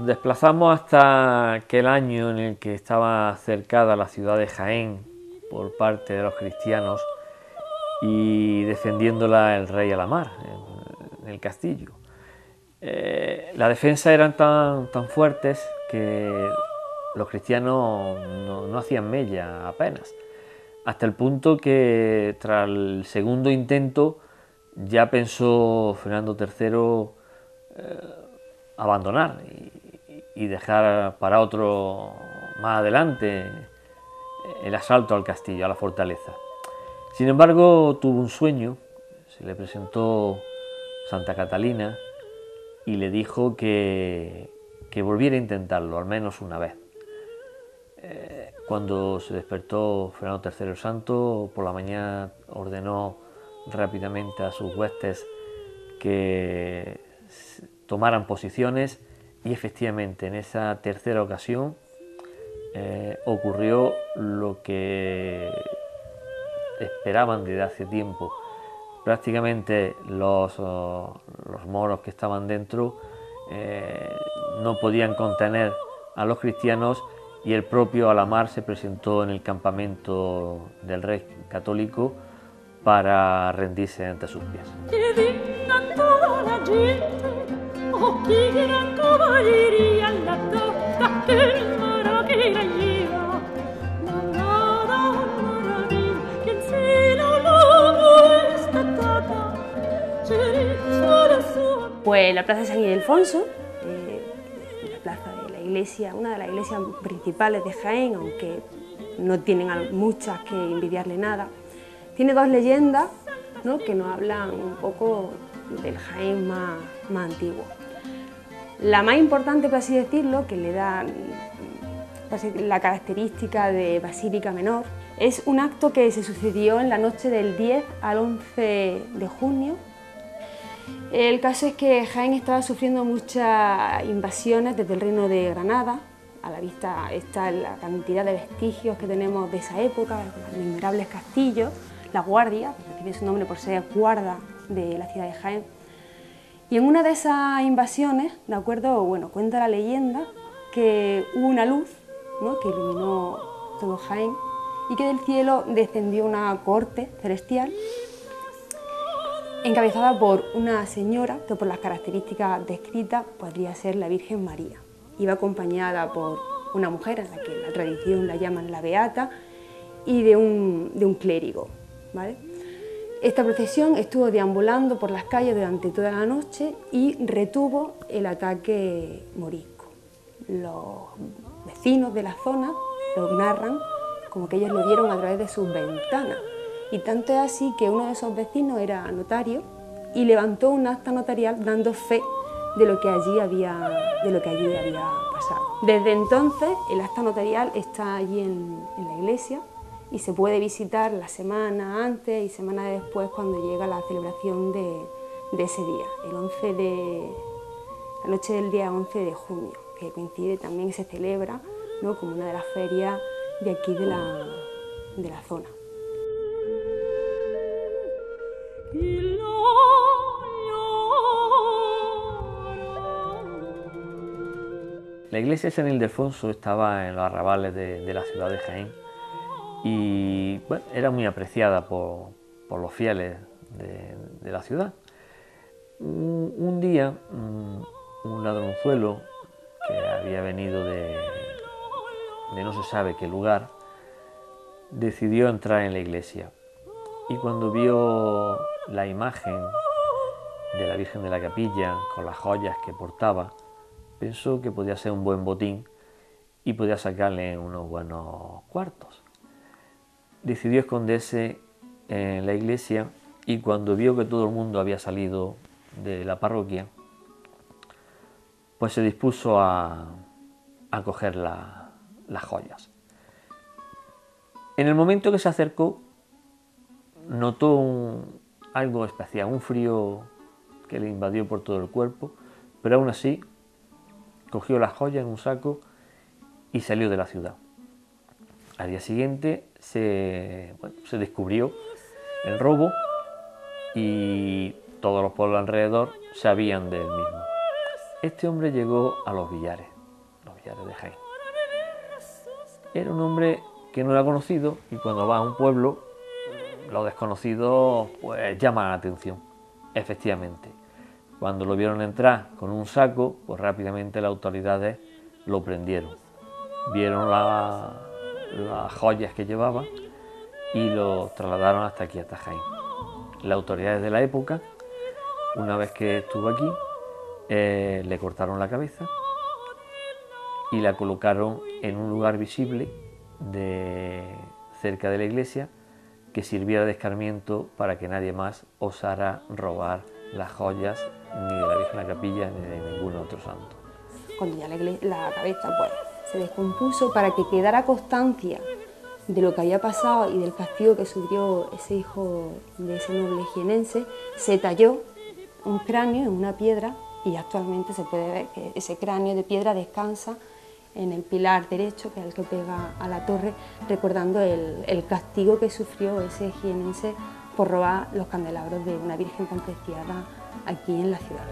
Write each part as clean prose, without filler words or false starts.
desplazamos hasta aquel año en el que estaba cercada la ciudad de Jaén por parte de los cristianos y defendiéndola el rey Alamar en el castillo. Las defensas eran tan fuertes que los cristianos no hacían mella apenas, hasta el punto que tras el segundo intento ya pensó Fernando III abandonar y dejar para otro más adelante el asalto al castillo, a la fortaleza. Sin embargo, tuvo un sueño, se le presentó Santa Catalina y le dijo que volviera a intentarlo, al menos una vez. Cuando se despertó Fernando III el Santo, por la mañana ordenó rápidamente a sus huestes que tomaran posiciones y efectivamente en esa tercera ocasión ocurrió lo que esperaban desde hace tiempo. Prácticamente los moros que estaban dentro no podían contener a los cristianos y el propio Alamar se presentó en el campamento del rey católico para rendirse ante sus pies. Pues la plaza de San Ildefonso, la plaza de la iglesia, una de las iglesias principales de Jaén, aunque no tienen muchas que envidiarle nada, tiene dos leyendas, ¿no?, que nos hablan un poco del Jaén más antiguo. La más importante, por así decirlo, que le da la característica de basílica menor, es un acto que se sucedió en la noche del 10 al 11 de junio. El caso es que Jaén estaba sufriendo muchas invasiones desde el reino de Granada. A la vista está la cantidad de vestigios que tenemos de esa época, los innumerables castillos, la guardia, que tiene su nombre por ser guarda de la ciudad de Jaén. Y en una de esas invasiones, ¿de acuerdo? Bueno, cuenta la leyenda que hubo una luz, ¿no?, que iluminó todo Jaén y que del cielo descendió una corte celestial encabezada por una señora que por las características descritas podría ser la Virgen María. Iba acompañada por una mujer, a la que la tradición la llaman la Beata, y de un clérigo, ¿vale? Esta procesión estuvo deambulando por las calles durante toda la noche y retuvo el ataque morisco. Los vecinos de la zona lo narran como que ellos lo vieron a través de sus ventanas. Y tanto es así que uno de esos vecinos era notario y levantó un acta notarial dando fe de lo que allí había pasado. Desde entonces el acta notarial está allí en la iglesia y se puede visitar la semana antes y semana después cuando llega la celebración de ese día, la noche del día 11 de junio, que coincide también y se celebra, ¿no?, como una de las ferias de aquí de la zona. La iglesia de San Ildefonso estaba en los arrabales de la ciudad de Jaén y bueno, era muy apreciada por los fieles de la ciudad. Un día, un ladronzuelo que había venido de no se sabe qué lugar, decidió entrar en la iglesia y cuando vio la imagen de la Virgen de la Capilla con las joyas que portaba, pensó que podía ser un buen botín y podía sacarle unos buenos cuartos. Decidió esconderse en la iglesia y cuando vio que todo el mundo había salido de la parroquia, pues se dispuso a coger las joyas. En el momento que se acercó, notó algo especial, un frío que le invadió por todo el cuerpo, pero aún así cogió las joyas en un saco y salió de la ciudad. Al día siguiente se descubrió el robo y todos los pueblos alrededor sabían del mismo. Este hombre llegó a los billares glaciares de Jaén. Era un hombre que no era conocido y cuando va a un pueblo, los desconocidos pues llaman la atención, efectivamente. Cuando lo vieron entrar con un saco, pues rápidamente las autoridades lo prendieron. Vieron las joyas que llevaba y lo trasladaron hasta aquí, hasta Jaén. Las autoridades de la época, una vez que estuvo aquí, le cortaron la cabeza y la colocaron en un lugar visible cerca de la iglesia, que sirviera de escarmiento para que nadie más osara robar las joyas ni de la Virgen de la Capilla ni de ningún otro santo. Cuando ya la cabeza pues, se descompuso, para que quedara constancia de lo que había pasado y del castigo que sufrió ese hijo de ese noble jienense, se talló un cráneo en una piedra y actualmente se puede ver que ese cráneo de piedra descansa en el pilar derecho, que es el que pega a la torre, recordando el castigo que sufrió ese jienense por robar los candelabros de una Virgen tan preciada aquí en la ciudad.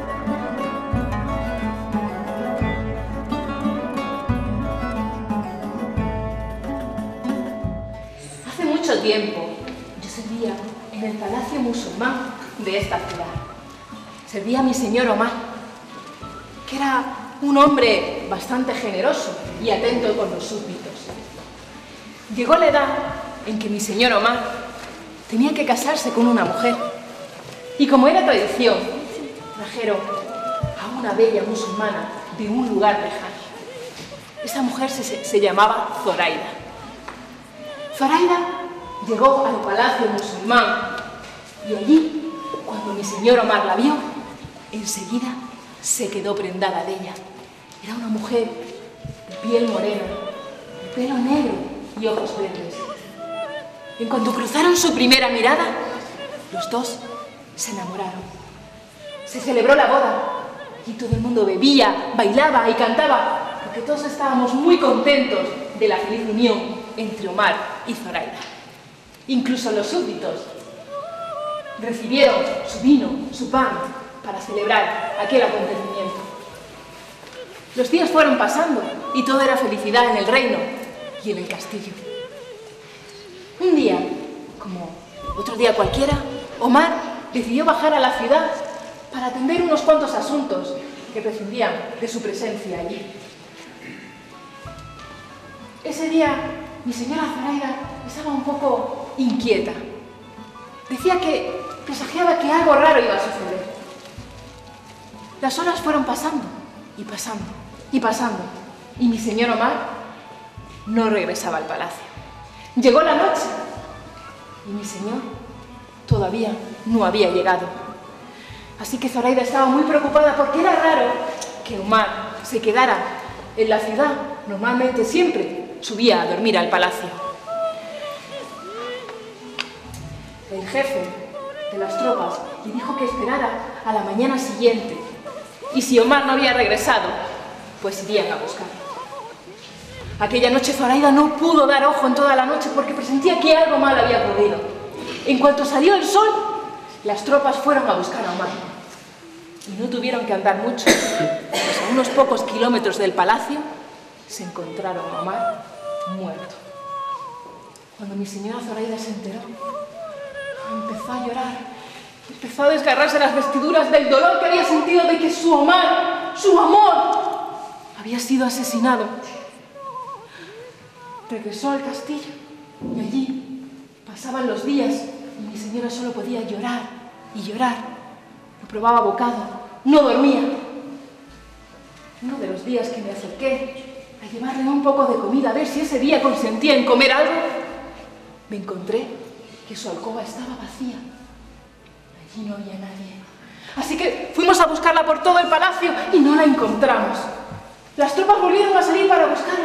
Hace mucho tiempo yo servía en el palacio musulmán de esta ciudad. Servía a mi señor Omar, que era un hombre bastante generoso y atento con los súbditos. Llegó la edad en que mi señor Omar tenía que casarse con una mujer, y como era tradición, trajeron a una bella musulmana de un lugar lejano. Esa mujer se llamaba Zoraida. Zoraida llegó al palacio musulmán y allí, cuando mi señor Omar la vio, enseguida se quedó prendada de ella. Era una mujer de piel morena, de pelo negro y ojos verdes. En cuanto cruzaron su primera mirada, los dos se enamoraron. Se celebró la boda y todo el mundo bebía, bailaba y cantaba, porque todos estábamos muy contentos de la feliz unión entre Omar y Zoraida. Incluso los súbditos recibieron su vino, su pan, para celebrar aquel acontecimiento. Los días fueron pasando y todo era felicidad en el reino y en el castillo. Un día, como otro día cualquiera, Omar decidió bajar a la ciudad para atender unos cuantos asuntos que prescindían de su presencia allí. Ese día, mi señora Zoraida estaba un poco inquieta. Decía que presagiaba que algo raro iba a suceder. Las horas fueron pasando y pasando y pasando, y mi señor Omar no regresaba al palacio. Llegó la noche y mi señor todavía no había llegado. Así que Zoraida estaba muy preocupada porque era raro que Omar se quedara en la ciudad. Normalmente siempre subía a dormir al palacio. El jefe de las tropas le dijo que esperara a la mañana siguiente, y si Omar no había regresado, pues irían a buscarlo. Aquella noche Zoraida no pudo dar ojo en toda la noche porque presentía que algo mal había ocurrido. En cuanto salió el sol, las tropas fueron a buscar a Omar. Y no tuvieron que andar mucho, pues a unos pocos kilómetros del palacio se encontraron a Omar muerto. Cuando mi señora Zoraida se enteró, empezó a llorar. Empezó a desgarrarse las vestiduras del dolor que había sentido de que su Omar, su amor, había sido asesinado. Regresó al castillo y allí pasaban los días y mi señora solo podía llorar y llorar. No probaba bocado, no dormía. Uno de los días que me acerqué a llevarle un poco de comida a ver si ese día consentía en comer algo, me encontré que su alcoba estaba vacía. Allí no había nadie. Así que fuimos a buscarla por todo el palacio y no la encontramos. Las tropas volvieron a salir para buscarla.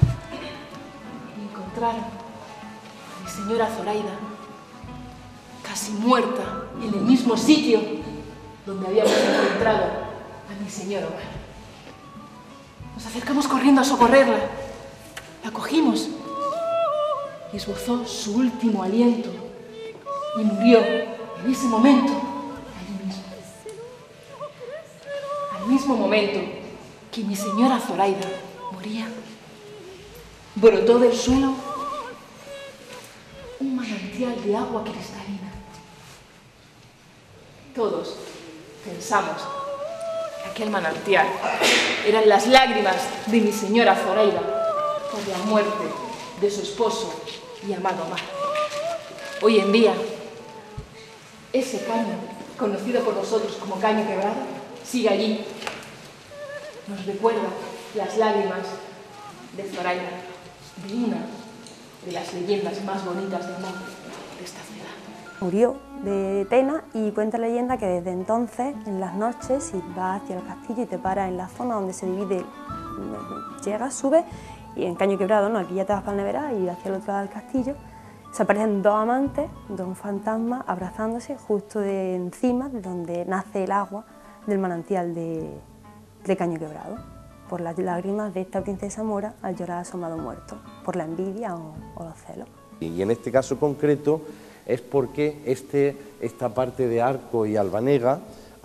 Y encontraron a mi señora Zoraida casi muerta en el mismo sitio donde habíamos encontrado a mi señor Omar. Nos acercamos corriendo a socorrerla. La cogimos y esbozó su último aliento y murió en ese momento, allí mismo. Al mismo momento que mi señora Zoraida moría, brotó del suelo un manantial de agua cristalina. Todos pensamos que aquel manantial eran las lágrimas de mi señora Zoraida por la muerte de su esposo y amado Omar. Hoy en día, ese caño, conocido por nosotros como Caño Quebrado, sigue allí. Nos recuerda las lágrimas de Zoraida, de una de las leyendas más bonitas de amor de esta ciudad. Murió de pena y cuenta la leyenda que desde entonces, en las noches, si vas hacia el castillo y te paras en la zona donde se divide, llegas, subes, y en Caño Quebrado, ¿no? Aquí ya te vas para el Neverá y hacia el otro lado del castillo, se aparecen dos amantes, dos fantasmas, abrazándose justo de encima de donde nace el agua del manantial de Caño Quebrado, por las lágrimas de esta princesa mora al llorar a su amado muerto, por la envidia o los celos. Y en este caso concreto es porque esta parte de Arco y Albanega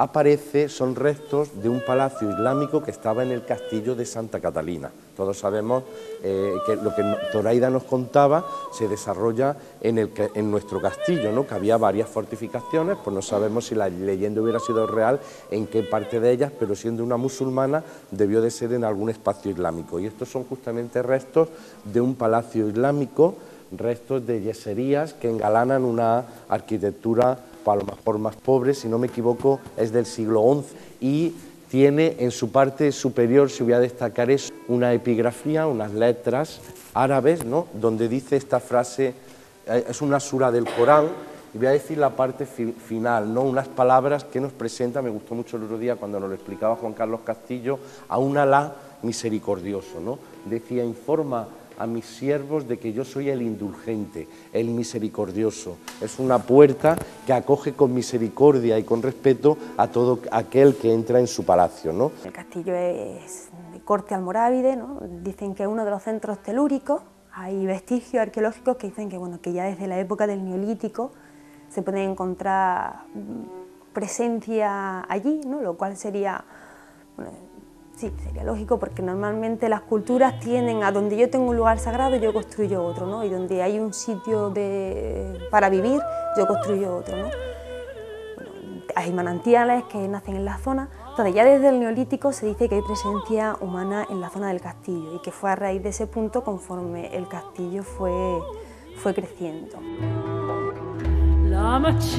son restos de un palacio islámico que estaba en el castillo de Santa Catalina. Todos sabemos que lo que Zoraida nos contaba se desarrolla en nuestro castillo, ¿no? Que había varias fortificaciones, pues no sabemos si la leyenda hubiera sido real, en qué parte de ellas, pero siendo una musulmana debió de ser en algún espacio islámico. Y estos son justamente restos de un palacio islámico, restos de yeserías que engalanan una arquitectura a lo mejor más pobre, si no me equivoco, es del siglo XI y tiene en su parte superior, si voy a destacar, es una epigrafía, unas letras árabes, ¿no? Donde dice esta frase, es una sura del Corán, y voy a decir la parte final, ¿no? Unas palabras que nos presenta, me gustó mucho el otro día cuando nos lo explicaba Juan Carlos Castillo, a un Alá misericordioso, ¿no? Decía, informa a mis siervos de que yo soy el indulgente, el misericordioso. Es una puerta que acoge con misericordia y con respeto a todo aquel que entra en su palacio, ¿no? El castillo es de corte almorávide, ¿no? Dicen que es uno de los centros telúricos. Hay vestigios arqueológicos que dicen que, bueno, que ya desde la época del Neolítico se pueden encontrar presencia allí, ¿no? Lo cual sería, bueno, sí, sería lógico, porque normalmente las culturas tienden a donde yo tengo un lugar sagrado, yo construyo otro, ¿no? Y donde hay un sitio para vivir, yo construyo otro, ¿no? Bueno, hay manantiales que nacen en la zona, entonces ya desde el Neolítico se dice que hay presencia humana en la zona del castillo y que fue a raíz de ese punto conforme el castillo fue creciendo. La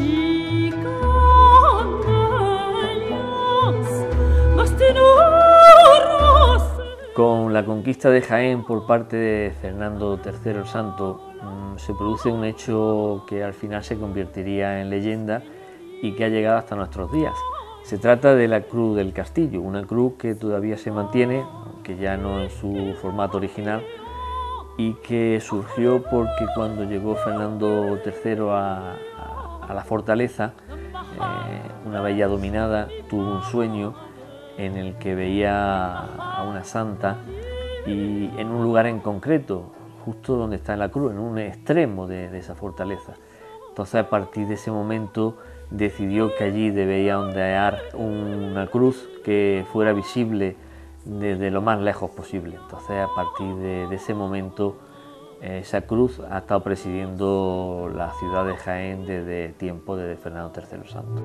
Con la conquista de Jaén por parte de Fernando III el Santo se produce un hecho que al final se convertiría en leyenda y que ha llegado hasta nuestros días. Se trata de la Cruz del Castillo, una cruz que todavía se mantiene, aunque ya no en su formato original, y que surgió porque cuando llegó Fernando III a la fortaleza, una villa dominada, tuvo un sueño en el que veía a una santa y en un lugar en concreto, justo donde está la cruz, en un extremo de esa fortaleza. Entonces, a partir de ese momento decidió que allí debía ondear una cruz que fuera visible desde lo más lejos posible. Entonces, a partir de ese momento, esa cruz ha estado presidiendo la ciudad de Jaén desde tiempo de Fernando III el Santo.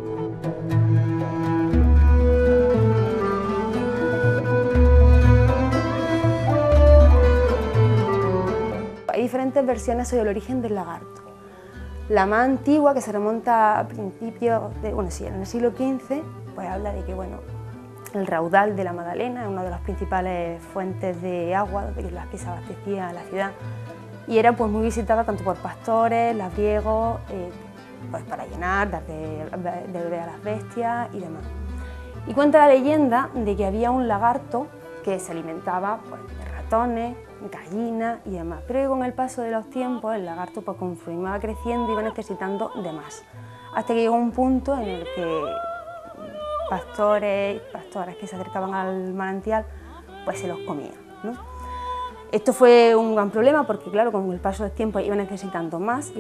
Hay diferentes versiones sobre el origen del lagarto. La más antigua, que se remonta a principios en el siglo XV, pues habla de que, bueno, el raudal de la Magdalena es una de las principales fuentes de agua de las que se abastecía la ciudad y era pues muy visitada tanto por pastores, labriegos, pues para llenar, dar de beber a las bestias y demás. Y cuenta la leyenda de que había un lagarto que se alimentaba pues, de ratones, gallinas y demás, pero que con el paso de los tiempos el lagarto pues, conforme iba creciendo iba necesitando de más, hasta que llegó un punto en el que pastores y pastoras que se acercaban al manantial pues se los comían, ¿no? Esto fue un gran problema porque claro, con el paso del tiempo iba necesitando más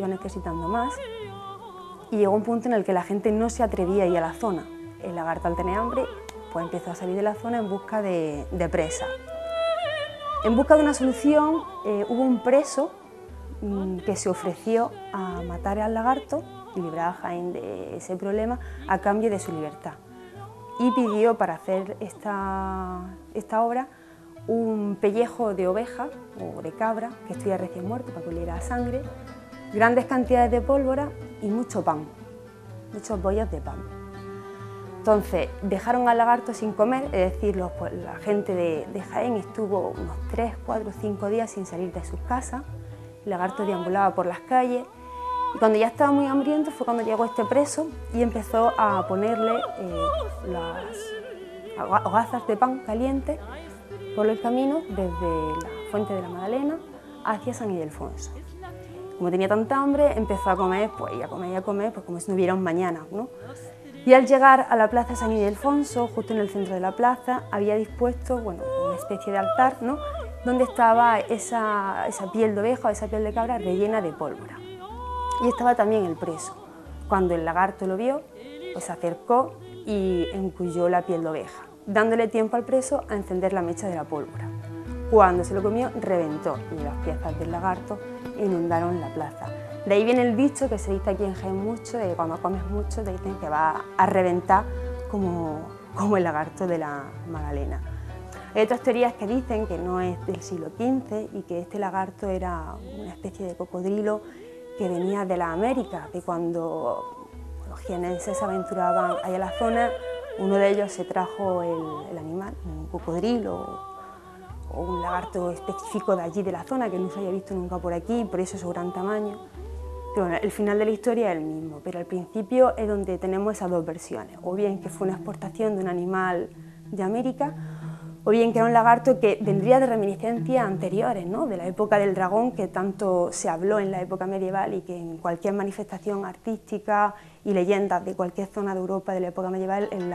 y llegó un punto en el que la gente no se atrevía a ir a la zona. El lagarto al tener hambre pues empezó a salir de la zona en busca de presa. En busca de una solución hubo un preso que se ofreció a matar al lagarto y librar a Jaén de ese problema a cambio de su libertad. Y pidió para hacer esta obra un pellejo de oveja o de cabra que estuviera recién muerto para que oliera a sangre, grandes cantidades de pólvora y mucho pan, muchos bollos de pan. Entonces dejaron al lagarto sin comer, es decir, la gente de Jaén estuvo unos 3, 4, 5 días sin salir de sus casas, el lagarto deambulaba por las calles y cuando ya estaba muy hambriento fue cuando llegó este preso y empezó a ponerle las hogazas de pan caliente por el camino desde la Fuente de la Magdalena hacia San Ildefonso. Como tenía tanta hambre, empezó a comer, pues, y a comer, pues como si no hubiera un mañana, ¿no? Y al llegar a la plaza San Ildefonso, justo en el centro de la plaza, había dispuesto, bueno, una especie de altar, ¿no?, donde estaba esa piel de oveja o esa piel de cabra rellena de pólvora. Y estaba también el preso. Cuando el lagarto lo vio, pues se acercó y enculló la piel de oveja, dándole tiempo al preso a encender la mecha de la pólvora. Cuando se lo comió, reventó y las piezas del lagarto inundaron la plaza. De ahí viene el dicho que se dice aquí en Jaén mucho, de que cuando comes mucho te dicen que va a reventar como el lagarto de la Magdalena. Hay otras teorías que dicen que no es del siglo XV y que este lagarto era una especie de cocodrilo que venía de la América, que cuando los jienenses se aventuraban allá a la zona, uno de ellos se trajo el animal, un cocodrilo o un lagarto específico de allí de la zona, que no se había visto nunca por aquí, por eso su gran tamaño. Pero bueno, el final de la historia es el mismo, pero al principio es donde tenemos esas dos versiones, o bien que fue una exportación de un animal de América, o bien que era un lagarto que vendría de reminiscencias anteriores, ¿no?, de la época del dragón, que tanto se habló en la época medieval y que en cualquier manifestación artística y leyendas de cualquier zona de Europa de la época medieval, el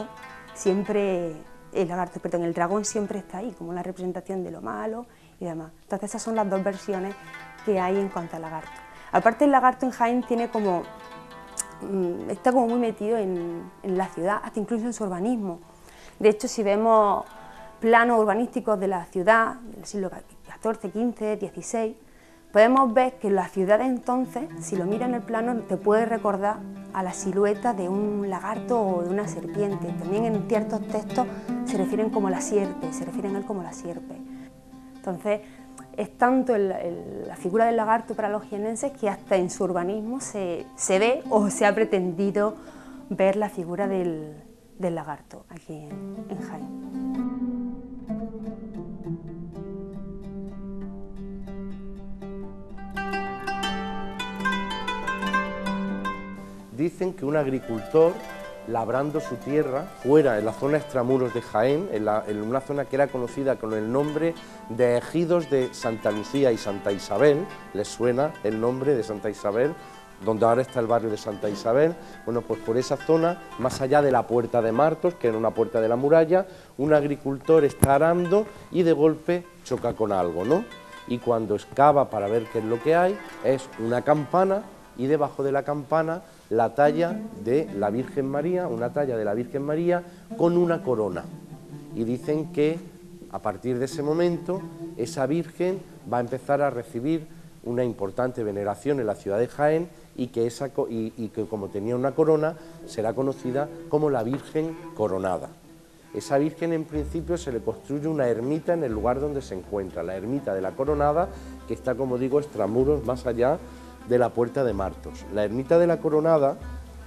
dragón siempre está ahí, como la representación de lo malo y demás. Entonces esas son las dos versiones que hay en cuanto al lagarto. Aparte, el lagarto en Jaén está como muy metido en la ciudad, hasta incluso en su urbanismo. De hecho, si vemos planos urbanísticos de la ciudad del siglo XIV, XV, XVI, podemos ver que la ciudad de entonces, si lo miras en el plano, te puede recordar a la silueta de un lagarto o de una serpiente. También en ciertos textos se refieren como la sierpe, se refieren a él como la sierpe. Entonces, es tanto la figura del lagarto para los jienenses que hasta en su urbanismo se ve o se ha pretendido ver la figura del lagarto aquí en Jaén. Dicen que un agricultor, labrando su tierra, fuera en la zona extramuros de Jaén, en una zona que era conocida con el nombre de Ejidos de Santa Lucía y Santa Isabel, les suena el nombre de Santa Isabel, donde ahora está el barrio de Santa Isabel. Bueno, pues por esa zona, más allá de la Puerta de Martos, que era una puerta de la muralla, un agricultor está arando y de golpe choca con algo, ¿no? Y cuando excava para ver qué es lo que hay, es una campana, y debajo de la campana la talla de la Virgen María, una talla de la Virgen María con una corona. Y dicen que a partir de ese momento esa Virgen va a empezar a recibir una importante veneración en la ciudad de Jaén y que como tenía una corona será conocida como la Virgen Coronada. Esa Virgen en principio se le construye una ermita en el lugar donde se encuentra, la ermita de la Coronada, que está, como digo, extramuros, más allá de la Puerta de Martos. La ermita de la Coronada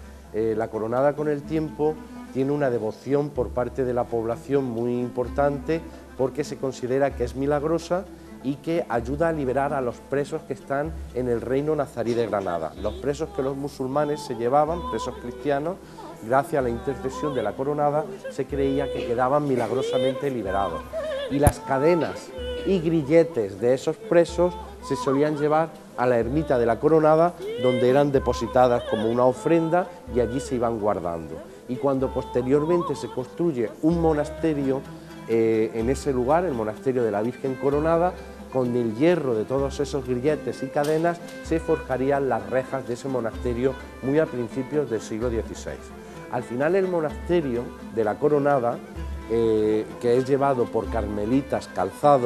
con el tiempo tiene una devoción por parte de la población muy importante porque se considera que es milagrosa y que ayuda a liberar a los presos que están en el reino nazarí de Granada. Los presos que los musulmanes se llevaban, presos cristianos, gracias a la intercesión de la Coronada, se creía que quedaban milagrosamente liberados. Y las cadenas y grilletes de esos presos se solían llevar a la ermita de la Coronada, donde eran depositadas como una ofrenda y allí se iban guardando. Y cuando posteriormente se construye un monasterio en ese lugar, el monasterio de la Virgen Coronada, con el hierro de todos esos grilletes y cadenas se forjarían las rejas de ese monasterio muy a principios del siglo XVI. Al final el monasterio de la Coronada, que es llevado por carmelitas calzados,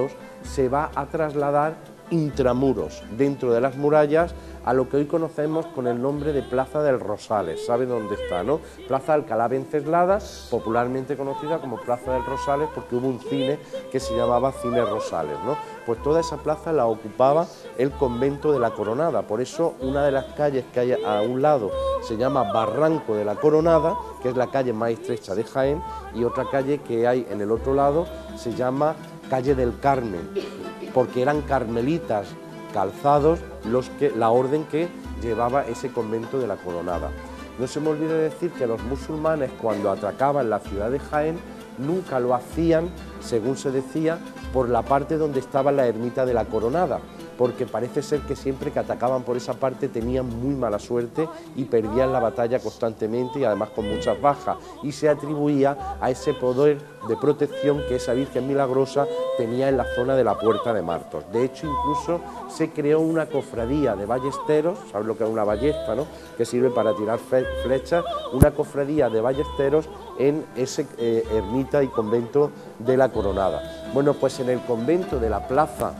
se va a trasladar intramuros, dentro de las murallas, a lo que hoy conocemos con el nombre de Plaza del Rosales. ¿Sabe dónde está, no? Plaza Alcalá Venceslada, popularmente conocida como Plaza del Rosales, porque hubo un cine que se llamaba Cine Rosales, ¿no? Pues toda esa plaza la ocupaba el convento de la Coronada. Por eso una de las calles que hay a un lado se llama Barranco de la Coronada, que es la calle más estrecha de Jaén, y otra calle que hay en el otro lado se llama Calle del Carmen, porque eran carmelitas calzados la orden que llevaba ese convento de la Coronada. No se me olvide decir que los musulmanes, cuando atracaban la ciudad de Jaén, nunca lo hacían, según se decía, por la parte donde estaba la ermita de la Coronada, porque parece ser que siempre que atacaban por esa parte tenían muy mala suerte y perdían la batalla constantemente y además con muchas bajas, y se atribuía a ese poder de protección que esa Virgen Milagrosa tenía en la zona de la Puerta de Martos. De hecho, incluso se creó una cofradía de ballesteros, ¿sabes lo que es una ballesta, no?, que sirve para tirar flechas, una cofradía de ballesteros en ese ermita y convento de la Coronada. Bueno, pues en el convento de la Plaza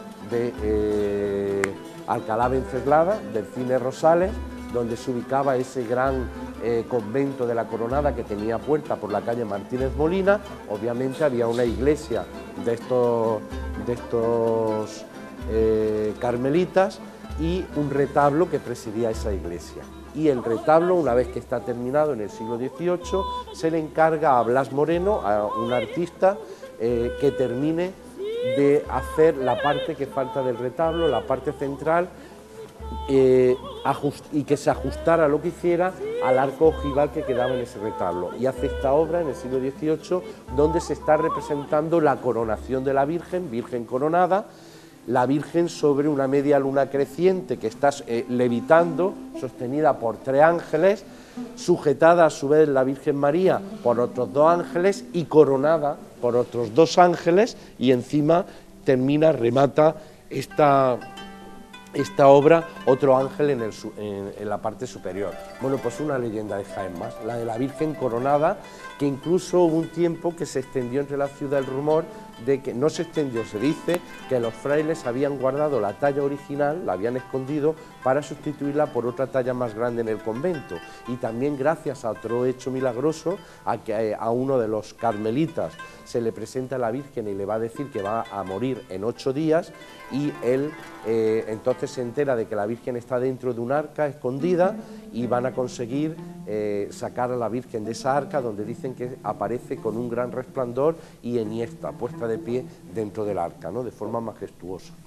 de Alcalá Venceslada, del Cine Rosales, donde se ubicaba ese gran convento de la Coronada que tenía puerta por la calle Martínez Molina, obviamente había una iglesia de estos carmelitas y un retablo que presidía esa iglesia. Y el retablo, una vez que está terminado en el siglo XVIII, se le encarga a Blas Moreno, a un artista, que termine de hacer la parte que falta del retablo, la parte central, y que se ajustara lo que hiciera al arco ojival que quedaba en ese retablo. Y hace esta obra en el siglo XVIII, donde se está representando la coronación de la Virgen, Virgen coronada, la Virgen sobre una media luna creciente que está levitando, sostenida por 3 ángeles, sujetada a su vez la Virgen María por otros 2 ángeles y coronada por otros 2 ángeles, y encima remata esta obra otro ángel en la parte superior. Bueno, pues una leyenda de Jaén más, la de la Virgen coronada, que incluso hubo un tiempo que se extendió entre la ciudad el rumor de que, no se extendió, se dice que los frailes habían guardado la talla original, la habían escondido para sustituirla por otra talla más grande en el convento, y también gracias a otro hecho milagroso, a uno de los carmelitas se le presenta a la Virgen y le va a decir que va a morir en 8 días, y él entonces se entera de que la Virgen está dentro de un arca escondida, y van a conseguir sacar a la Virgen de esa arca, donde dicen que aparece con un gran resplandor y enhiesta, puesta de pie dentro del arca, ¿no?, de forma majestuosa.